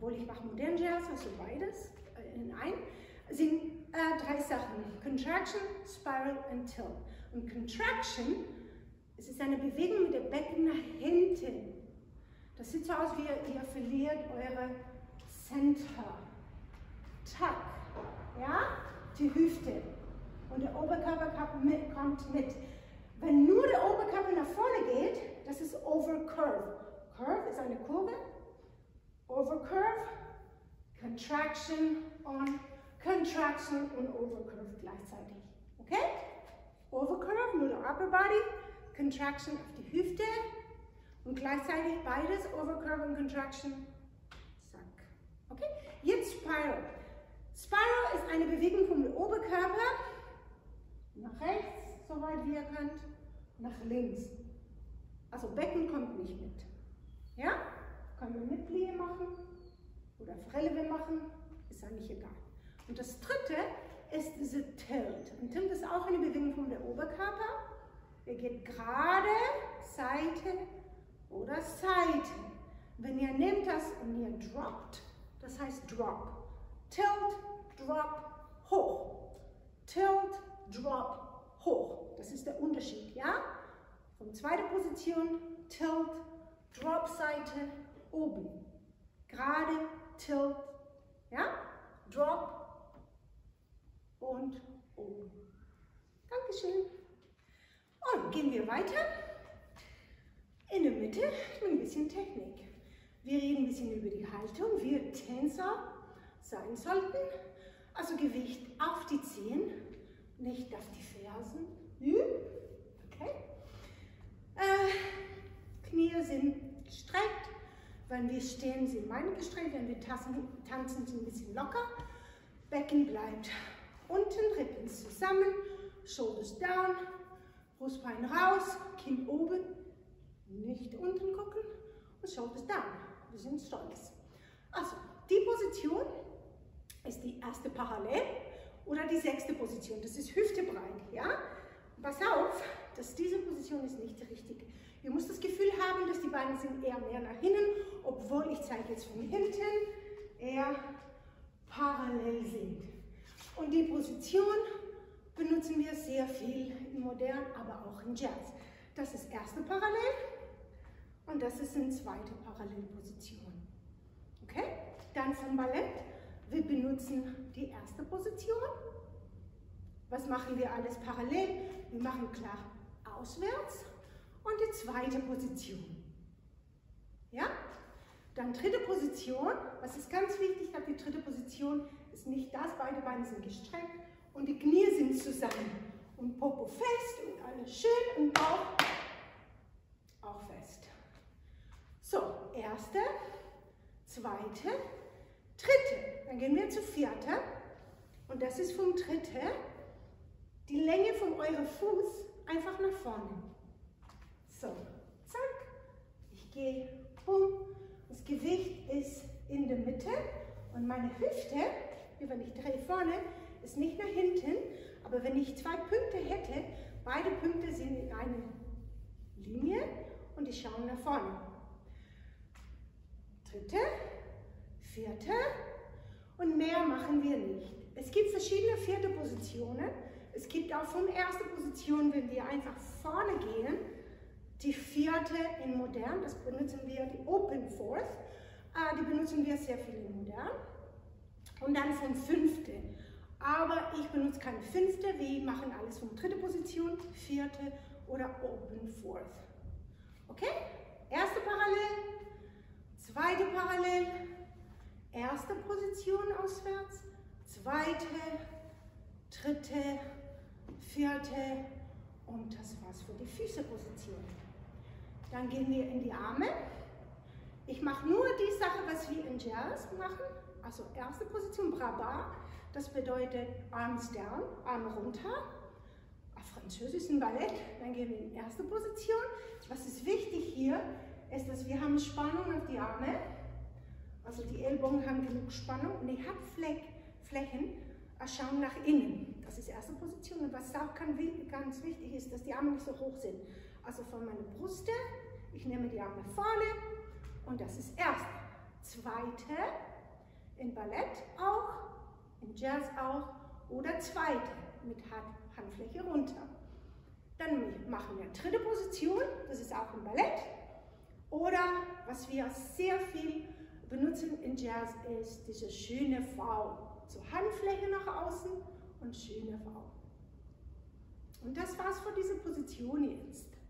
obwohl ich mache modernen Jazz, also beides in ein, sind 3 Sachen. Contraction, Spiral und Tilt. Und Contraction, es ist eine Bewegung mit dem Becken nach hinten. Das sieht so aus, wie ihr verliert eure Center. Tuck, ja, die Hüfte. Und der Oberkörper kommt mit. Wenn nur der Oberkörper nach vorne geht, das ist Overcurve. Curve ist eine Kurve. Overcurve, Contraction und Overcurve gleichzeitig. Okay? Overcurve, nur der Upper Body, Contraction auf die Hüfte und gleichzeitig beides, Overcurve und Contraction. Zack. Okay? Jetzt Spiral. Spiral ist eine Bewegung vom Oberkörper nach rechts, soweit wie ihr könnt, nach links. Also Becken kommt nicht mit. Ja? Können wir mit Plie machen oder Freleve machen, ist eigentlich egal. Und das dritte ist diese Tilt. Und Tilt ist auch eine Bewegung vom Oberkörper. Er geht gerade, Seite oder Seite. Wenn ihr nehmt das und ihr droppt, das heißt Drop. Tilt, Drop, hoch. Tilt, Drop, hoch. Das ist der Unterschied, ja? Von zweiter Position, Tilt, Drop, Seite, oben. Gerade, Tilt, ja? Drop und oben. Dankeschön. Und gehen wir weiter. In der Mitte ein bisschen Technik. Wir reden ein bisschen über die Haltung, wie wir Tänzer sein sollten. Also Gewicht auf die Zehen, nicht auf die Fersen. Okay. Knie sind gestreckt. Wenn wir stehen, sind meine gestreckt. Wenn wir tanzen, sind ein bisschen locker. Becken bleibt unten, Rippen zusammen, Shoulders down, Brustbein raus, Kinn oben, nicht unten gucken und Shoulders down. Wir sind stolz. Also, die Position ist die erste Parallel oder die 6. Position. Das ist hüftebreit, ja? Pass auf, dass diese Position ist nicht die richtige. Ihr müsst das Gefühl haben, dass die Beine sind eher mehr nach hinten, obwohl ich zeige jetzt von hinten, eher parallel sind. Und die Position benutzen wir sehr viel in modern, aber auch in Jazz. Das ist erste Parallel und das ist eine zweite Parallelposition. Okay? Dann vom Ballett. Wir benutzen die erste Position. Was machen wir alles parallel? Wir machen klar auswärts und die zweite Position. Ja? Dann dritte Position. Was ist ganz wichtig, dass die dritte Position ist nicht das, beide Beine sind gestreckt und die Knie sind zusammen. Und Popo fest und alles schön und Bauch auch fest. So, erste, zweite, dritte. Dann gehen wir zur vierten. Und das ist vom dritte die Länge von eurem Fuß einfach nach vorne. So, zack. Ich gehe, bumm. Das Gewicht ist in der Mitte und meine Hüfte, wenn ich drehe vorne, ist nicht nach hinten, aber wenn ich 2 Punkte hätte, beide Punkte sind in einer Linie und die schauen nach vorne. Dritte, vierte und mehr machen wir nicht. Es gibt verschiedene vierte Positionen. Es gibt auch von erster Position, wenn wir einfach vorne gehen, die vierte in modern, das benutzen wir, die Open Fourth, die benutzen wir sehr viel in modern. Und dann vom fünfte. Aber ich benutze keine fünfte, wir machen alles von dritte Position, vierte oder Open Fourth. Okay? Erste Parallel, zweite Parallel, erste Position auswärts, zweite, dritte, vierte und das war's für die Füßeposition. Dann gehen wir in die Arme. Ich mache nur die Sache, was wir in Jazz machen. Also erste Position, Brava. Das bedeutet Arms down, Arme runter. Auf Französisch ein Ballett. Dann gehen wir in erste Position. Was ist wichtig hier, ist, dass wir haben Spannung auf die Arme. Also die Ellbogen haben genug Spannung und die Handflächen schauen nach innen. Das ist erste Position. Und was auch ganz wichtig ist, dass die Arme nicht so hoch sind. Also von meiner Brust, ich nehme die Arme vorne und das ist erste. zweite, in Ballett auch, in Jazz auch oder zweite mit Handfläche runter. Dann machen wir dritte Position, das ist auch im Ballett. Oder was wir sehr viel benutzen in Jazz ist diese schöne V. So Handfläche nach außen und schöne V. Und das war's für diese Position jetzt.